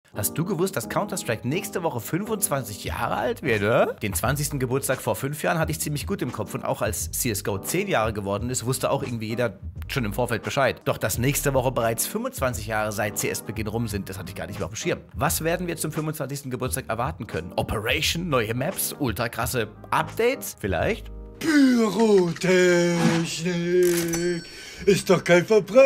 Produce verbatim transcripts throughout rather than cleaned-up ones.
Hast du gewusst, dass Counter-Strike nächste Woche fünfundzwanzig Jahre alt wird, oder? Den zwanzigsten Geburtstag vor fünf Jahren hatte ich ziemlich gut im Kopf und auch als C S G O zehn Jahre geworden ist, wusste auch irgendwie jeder schon im Vorfeld Bescheid. Doch dass nächste Woche bereits fünfundzwanzig Jahre seit C S-Beginn rum sind, das hatte ich gar nicht mehr auf dem Schirm. Was werden wir zum fünfundzwanzigsten Geburtstag erwarten können? Operation, neue Maps, ultra krasse Updates? Vielleicht? Pyrotechnik ist doch kein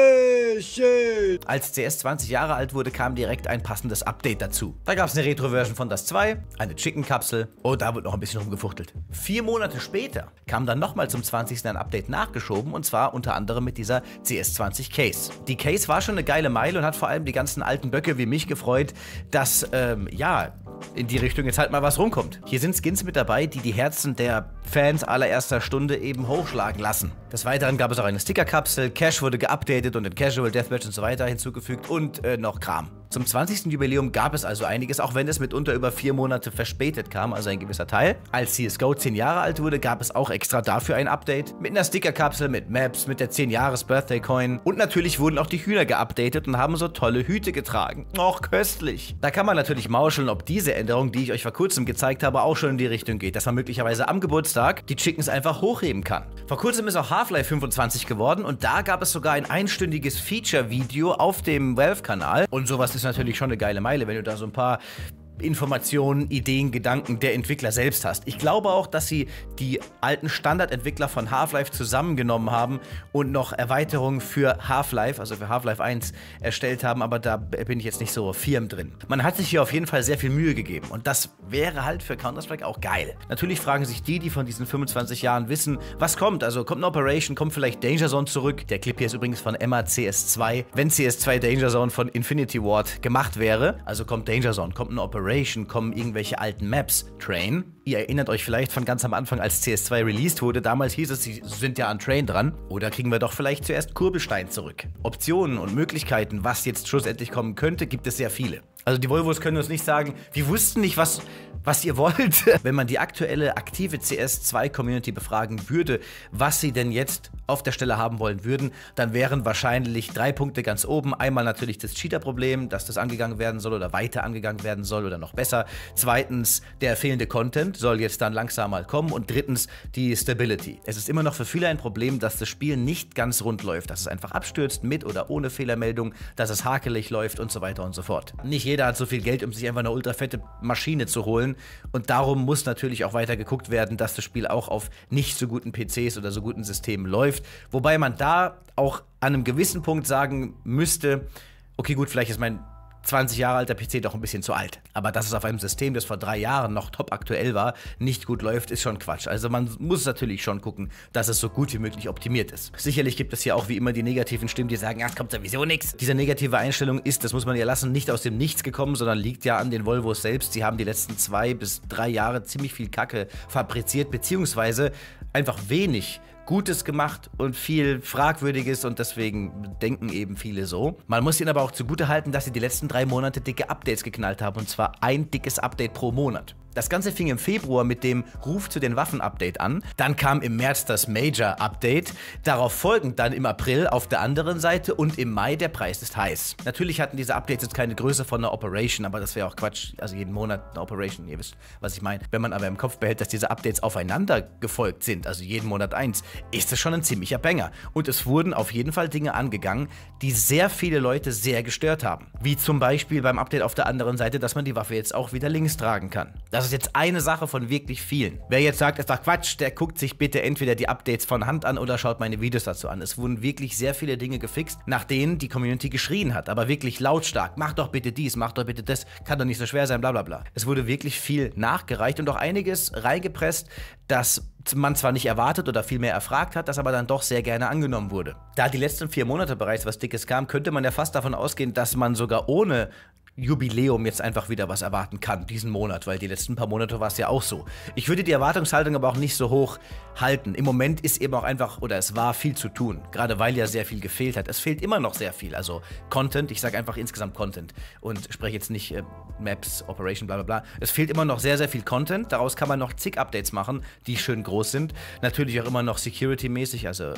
Verbrechen. Als C S zwanzig Jahre alt wurde, kam direkt ein passendes Update dazu. Da gab es eine Retro-Version von Das zwei, eine Chicken-Kapsel und da wird noch ein bisschen rumgefuchtelt. Vier Monate später kam dann nochmal zum zwanzigsten ein Update nachgeschoben und zwar unter anderem mit dieser C S zwanzig Case. Die Case war schon eine geile Meile und hat vor allem die ganzen alten Böcke wie mich gefreut, dass, ähm, ja, in die Richtung jetzt halt mal was rumkommt. Hier sind Skins mit dabei, die die Herzen der Fans allererster Stunde eben hochschlagen lassen. Des Weiteren gab es auch eine Sticker-Kapsel, Cash wurde geupdatet und in Casual, Deathmatch und so weiter hinzugefügt und äh, noch Kram. Zum zwanzigsten Jubiläum gab es also einiges, auch wenn es mitunter über vier Monate verspätet kam, also ein gewisser Teil. Als C S G O zehn Jahre alt wurde, gab es auch extra dafür ein Update. Mit einer Sticker-Kapsel, mit Maps, mit der zehn Jahres Birthday Coin. Und natürlich wurden auch die Hühner geupdatet und haben so tolle Hüte getragen. Och, köstlich. Da kann man natürlich mauscheln, ob diese Änderung, die ich euch vor kurzem gezeigt habe, auch schon in die Richtung geht, dass man möglicherweise am Geburtstag die Chickens einfach hochheben kann. Vor kurzem ist auch Half-Life fünfundzwanzig geworden und da gab es sogar ein einstündiges Feature-Video auf dem Valve-Kanal. Und sowas ist natürlich schon eine geile Meile, wenn du da so ein paar Informationen, Ideen, Gedanken der Entwickler selbst hast. Ich glaube auch, dass sie die alten Standardentwickler von Half-Life zusammengenommen haben und noch Erweiterungen für Half-Life, also für Half-Life eins, erstellt haben, aber da bin ich jetzt nicht so firm drin. Man hat sich hier auf jeden Fall sehr viel Mühe gegeben und das wäre halt für Counter-Strike auch geil. Natürlich fragen sich die, die von diesen fünfundzwanzig Jahren wissen, was kommt, also kommt eine Operation, kommt vielleicht Danger Zone zurück. Der Clip hier ist übrigens von Emma C S zwei. Wenn C S zwei Danger Zone von Infinity Ward gemacht wäre, also kommt Danger Zone, kommt eine Operation, kommen irgendwelche alten Maps, Train. Ihr erinnert euch vielleicht von ganz am Anfang, als C S zwei released wurde, damals hieß es, sie sind ja an Train dran. Oder kriegen wir doch vielleicht zuerst Kurbelstein zurück. Optionen und Möglichkeiten, was jetzt schlussendlich kommen könnte, gibt es sehr viele. Also die Volvos können uns nicht sagen, wir wussten nicht, was, was ihr wollt. Wenn man die aktuelle aktive C S zwei Community befragen würde, was sie denn jetzt auf der Stelle haben wollen würden, dann wären wahrscheinlich drei Punkte ganz oben. Einmal natürlich das Cheater-Problem, dass das angegangen werden soll oder weiter angegangen werden soll oder noch besser. Zweitens, der fehlende Content soll jetzt dann langsam mal kommen. Und drittens, die Stability. Es ist immer noch für viele ein Problem, dass das Spiel nicht ganz rund läuft, dass es einfach abstürzt, mit oder ohne Fehlermeldung, dass es hakelig läuft und so weiter und so fort. Nicht jeder hat so viel Geld, um sich einfach eine ultra fette Maschine zu holen. Und darum muss natürlich auch weiter geguckt werden, dass das Spiel auch auf nicht so guten P Cs oder so guten Systemen läuft. Wobei man da auch an einem gewissen Punkt sagen müsste, okay gut, vielleicht ist mein zwanzig Jahre alter P C doch ein bisschen zu alt. Aber dass es auf einem System, das vor drei Jahren noch top aktuell war, nicht gut läuft, ist schon Quatsch. Also man muss natürlich schon gucken, dass es so gut wie möglich optimiert ist. Sicherlich gibt es hier auch wie immer die negativen Stimmen, die sagen, ach, es kommt sowieso nichts. Diese negative Einstellung ist, das muss man ja lassen, nicht aus dem Nichts gekommen, sondern liegt ja an den Volvos selbst. Sie haben die letzten zwei bis drei Jahre ziemlich viel Kacke fabriziert, beziehungsweise einfach wenig Gutes gemacht und viel Fragwürdiges und deswegen denken eben viele so. Man muss ihnen aber auch zugutehalten, dass sie die letzten drei Monate dicke Updates geknallt haben und zwar ein dickes Update pro Monat. Das Ganze fing im Februar mit dem Ruf zu den Waffen-Update an. Dann kam im März das Major-Update. Darauf folgend dann im April auf der anderen Seite und im Mai der Preis ist heiß. Natürlich hatten diese Updates jetzt keine Größe von einer Operation, aber das wäre auch Quatsch. Also jeden Monat eine Operation, ihr wisst, was ich meine. Wenn man aber im Kopf behält, dass diese Updates aufeinander gefolgt sind, also jeden Monat eins, ist das schon ein ziemlicher Banger. Und es wurden auf jeden Fall Dinge angegangen, die sehr viele Leute sehr gestört haben. Wie zum Beispiel beim Update auf der anderen Seite, dass man die Waffe jetzt auch wieder links tragen kann. Das Das ist jetzt eine Sache von wirklich vielen. Wer jetzt sagt, ist doch Quatsch, der guckt sich bitte entweder die Updates von Hand an oder schaut meine Videos dazu an. Es wurden wirklich sehr viele Dinge gefixt, nach denen die Community geschrien hat, aber wirklich lautstark. Mach doch bitte dies, mach doch bitte das, kann doch nicht so schwer sein, bla bla bla. Es wurde wirklich viel nachgereicht und auch einiges reingepresst, das man zwar nicht erwartet oder vielmehr erfragt hat, das aber dann doch sehr gerne angenommen wurde. Da die letzten vier Monate bereits was Dickes kam, könnte man ja fast davon ausgehen, dass man sogar ohne Jubiläum jetzt einfach wieder was erwarten kann, diesen Monat, weil die letzten paar Monate war es ja auch so. Ich würde die Erwartungshaltung aber auch nicht so hoch halten. Im Moment ist eben auch einfach, oder es war viel zu tun, gerade weil ja sehr viel gefehlt hat. Es fehlt immer noch sehr viel, also Content, ich sage einfach insgesamt Content und spreche jetzt nicht äh, Maps, Operation, bla bla bla. Es fehlt immer noch sehr, sehr viel Content, daraus kann man noch zig Updates machen, die schön groß sind. Natürlich auch immer noch Security-mäßig, also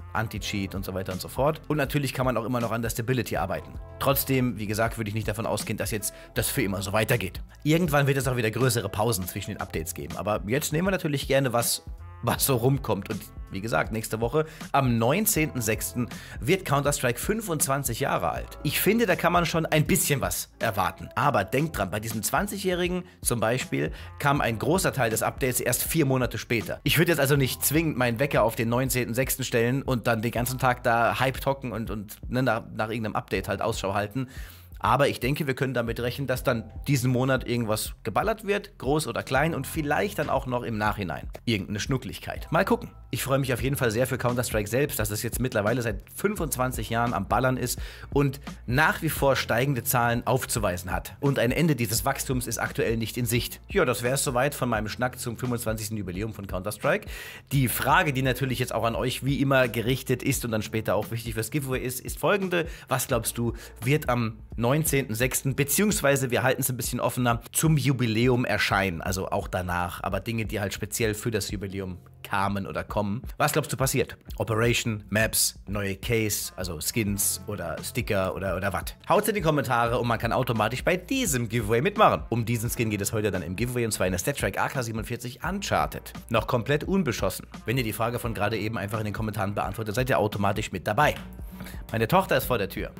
Anti-Cheat und so weiter und so fort. Und natürlich kann man auch immer noch an der Stability arbeiten. Trotzdem, wie gesagt, würde ich nicht davon ausgehen, dass jetzt das für immer so weitergeht. Irgendwann wird es auch wieder größere Pausen zwischen den Updates geben. Aber jetzt nehmen wir natürlich gerne was, was so rumkommt. Und wie gesagt, nächste Woche am neunzehnten sechsten wird Counter-Strike fünfundzwanzig Jahre alt. Ich finde, da kann man schon ein bisschen was erwarten. Aber denkt dran, bei diesem zwanzigjährigen zum Beispiel kam ein großer Teil des Updates erst vier Monate später. Ich würde jetzt also nicht zwingend meinen Wecker auf den neunzehnten sechsten stellen und dann den ganzen Tag da Hype hocken und, und ne, nach, nach irgendeinem Update halt Ausschau halten. Aber ich denke, wir können damit rechnen, dass dann diesen Monat irgendwas geballert wird, groß oder klein und vielleicht dann auch noch im Nachhinein irgendeine Schnucklichkeit. Mal gucken. Ich freue mich auf jeden Fall sehr für Counter-Strike selbst, dass es jetzt mittlerweile seit fünfundzwanzig Jahren am Ballern ist und nach wie vor steigende Zahlen aufzuweisen hat. Und ein Ende dieses Wachstums ist aktuell nicht in Sicht. Ja, das wäre es soweit von meinem Schnack zum fünfundzwanzigsten Jubiläum von Counter-Strike. Die Frage, die natürlich jetzt auch an euch wie immer gerichtet ist und dann später auch wichtig fürs Giveaway ist, ist folgende. Was glaubst du, wird am neunzehnten sechsten beziehungsweise wir halten es ein bisschen offener, zum Jubiläum erscheinen, also auch danach, aber Dinge, die halt speziell für das Jubiläum kamen oder kommen. Was glaubst du passiert? Operation, Maps, neue Case, also Skins oder Sticker oder, oder was? Haut's in die Kommentare und man kann automatisch bei diesem Giveaway mitmachen. Um diesen Skin geht es heute dann im Giveaway und zwar in der StatTrak A K siebenundvierzig Uncharted. Noch komplett unbeschossen. Wenn ihr die Frage von gerade eben einfach in den Kommentaren beantwortet, seid ihr automatisch mit dabei. Meine Tochter ist vor der Tür.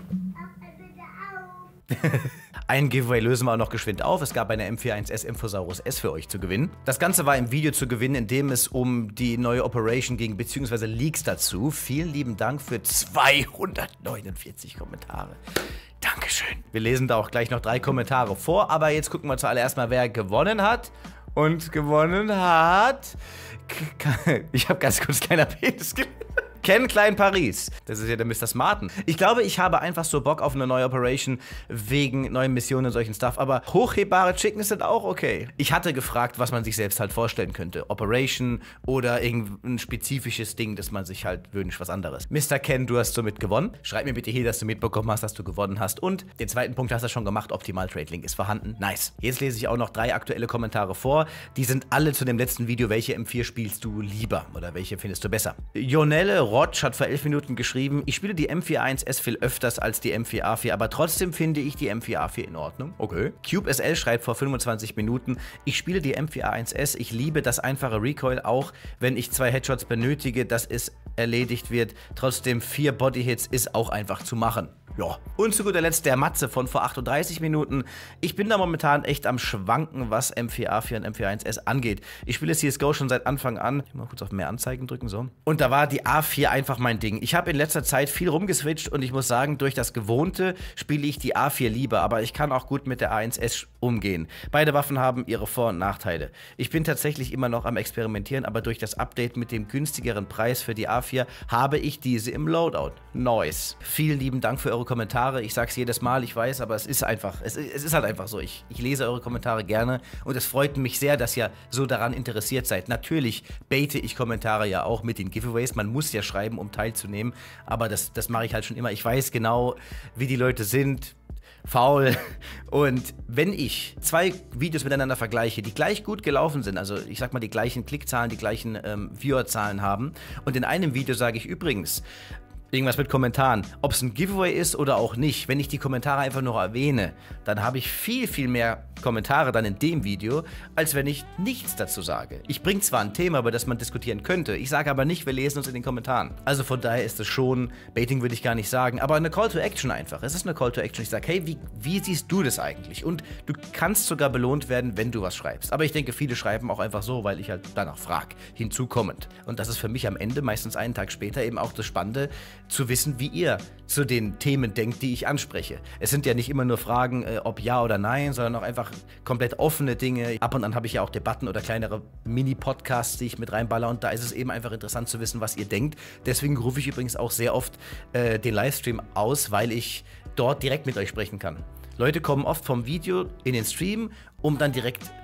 Ein Giveaway lösen wir auch noch geschwind auf. Es gab eine M vier eins S Infosaurus S für euch zu gewinnen. Das Ganze war im Video zu gewinnen, in dem es um die neue Operation ging, beziehungsweise Leaks dazu. Vielen lieben Dank für zweihundertneunundvierzig Kommentare. Dankeschön. Wir lesen da auch gleich noch drei Kommentare vor, aber jetzt gucken wir zuallererst mal, wer gewonnen hat. Und gewonnen hat... Ich habe ganz kurz kleiner Penis gelesen. Ken Klein Paris. Das ist ja der Mister Smarten. Ich glaube, ich habe einfach so Bock auf eine neue Operation wegen neuen Missionen und solchen Stuff, aber hochhebbare Chickens sind auch okay. Ich hatte gefragt, was man sich selbst halt vorstellen könnte. Operation oder irgendein spezifisches Ding, das man sich halt wünscht, was anderes. Mister Ken, du hast somit gewonnen. Schreib mir bitte hier, dass du mitbekommen hast, dass du gewonnen hast. Und den zweiten Punkt hast du schon gemacht. Optimal Trade Link ist vorhanden. Nice. Jetzt lese ich auch noch drei aktuelle Kommentare vor. Die sind alle zu dem letzten Video. Welche M vier spielst du lieber? Oder welche findest du besser? Jonelle Rotsch hat vor elf Minuten geschrieben, ich spiele die M vier eins S viel öfters als die M vier A vier, aber trotzdem finde ich die M vier A vier in Ordnung. Okay. Cube S L schreibt vor fünfundzwanzig Minuten, ich spiele die M vier A eins S, ich liebe das einfache Recoil, auch wenn ich zwei Headshots benötige, dass es erledigt wird. Trotzdem vier Bodyhits ist auch einfach zu machen. Ja. Und zu guter Letzt der Matze von vor achtunddreißig Minuten. Ich bin da momentan echt am Schwanken, was M vier A vier und M vier eins S angeht. Ich spiele C S G O schon seit Anfang an. Ich muss mal kurz auf mehr Anzeigen drücken, so. Und da war die A vier einfach mein Ding. Ich habe in letzter Zeit viel rumgeswitcht und ich muss sagen, durch das Gewohnte spiele ich die A vier lieber, aber ich kann auch gut mit der A eins S umgehen. Beide Waffen haben ihre Vor- und Nachteile. Ich bin tatsächlich immer noch am Experimentieren, aber durch das Update mit dem günstigeren Preis für die A vier habe ich diese im Loadout. Nice. Vielen lieben Dank für eure Kommentare. Ich sag's jedes Mal, ich weiß, aber es ist einfach, es, es ist halt einfach so. Ich, ich lese eure Kommentare gerne und es freut mich sehr, dass ihr so daran interessiert seid. Natürlich baite ich Kommentare ja auch mit den Giveaways. Man muss ja schreiben, um teilzunehmen, aber das, das mache ich halt schon immer. Ich weiß genau, wie die Leute sind. Faul. Und wenn ich zwei Videos miteinander vergleiche, die gleich gut gelaufen sind, also ich sag mal die gleichen Klickzahlen, die gleichen ähm, Viewerzahlen haben und in einem Video sage ich übrigens, irgendwas mit Kommentaren, ob es ein Giveaway ist oder auch nicht, wenn ich die Kommentare einfach nur erwähne, dann habe ich viel, viel mehr Kommentare dann in dem Video, als wenn ich nichts dazu sage. Ich bringe zwar ein Thema, über das man diskutieren könnte, ich sage aber nicht, wir lesen uns in den Kommentaren. Also von daher ist es schon, Baiting würde ich gar nicht sagen, aber eine Call to Action einfach. Es ist eine Call to Action. Ich sage, hey, wie, wie siehst du das eigentlich? Und du kannst sogar belohnt werden, wenn du was schreibst. Aber ich denke, viele schreiben auch einfach so, weil ich halt danach frage, hinzukommend. Und das ist für mich am Ende, meistens einen Tag später, eben auch das Spannende, zu wissen, wie ihr zu den Themen denkt, die ich anspreche. Es sind ja nicht immer nur Fragen, äh, ob ja oder nein, sondern auch einfach komplett offene Dinge. Ab und an habe ich ja auch Debatten oder kleinere Mini-Podcasts, die ich mit reinballer und da ist es eben einfach interessant zu wissen, was ihr denkt. Deswegen rufe ich übrigens auch sehr oft äh, den Livestream aus, weil ich dort direkt mit euch sprechen kann. Leute kommen oft vom Video in den Stream, um dann direkt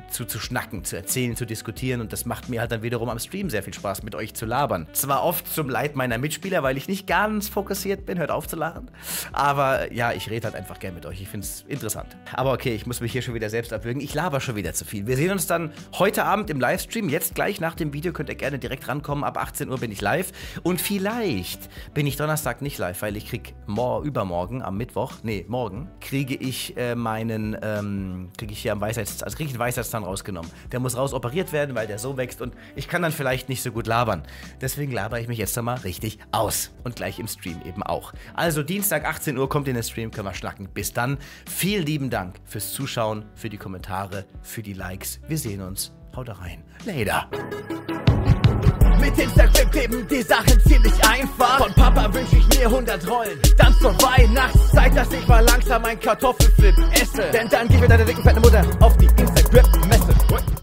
zu, zu schnacken, zu erzählen, zu diskutieren und das macht mir halt dann wiederum am Stream sehr viel Spaß, mit euch zu labern. Zwar oft zum Leid meiner Mitspieler, weil ich nicht ganz fokussiert bin, hört auf zu lachen, aber ja, ich rede halt einfach gern mit euch, ich finde es interessant. Aber okay, ich muss mich hier schon wieder selbst abwürgen, ich laber schon wieder zu viel. Wir sehen uns dann heute Abend im Livestream, jetzt gleich nach dem Video könnt ihr gerne direkt rankommen, ab achtzehn Uhr bin ich live und vielleicht bin ich Donnerstag nicht live, weil ich krieg mor übermorgen am Mittwoch, nee, morgen, kriege ich äh, meinen, ähm, kriege ich hier am Weisheits, also kriege ich einen Weisheitszahn rausgenommen. Der muss raus operiert werden, weil der so wächst und ich kann dann vielleicht nicht so gut labern. Deswegen labere ich mich jetzt einmal richtig aus und gleich im Stream eben auch. Also Dienstag achtzehn Uhr kommt in den Stream, können wir schnacken. Bis dann, vielen lieben Dank fürs Zuschauen, für die Kommentare, für die Likes. Wir sehen uns. Haut rein. Later. Mit Instagram kleben die Sachen ziemlich einfach. Von Papa wünsch ich mir hundert Rollen. Dann zur Weihnachtszeit, dass ich mal langsam ein Kartoffelflip esse. Denn dann gib mir deine dicken fette Mutter auf die Instagram-Messe.